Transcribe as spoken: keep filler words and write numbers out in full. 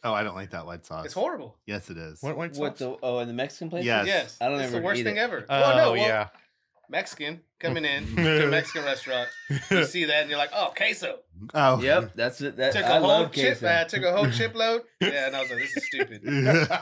Oh, I don't like that white sauce. It's horrible. Yes, it is. What white sauce? What the? Oh, in the Mexican place? Yes. Yes. I don't It's ever the worst eat thing it. ever. Oh, well, no, well, yeah. Mexican coming in to a Mexican restaurant. You see that and you're like, oh, queso. Oh. Yep, that's it. That, Took I a whole love chip. queso. Uh, took a whole chip load. Yeah, and I was like, this is stupid.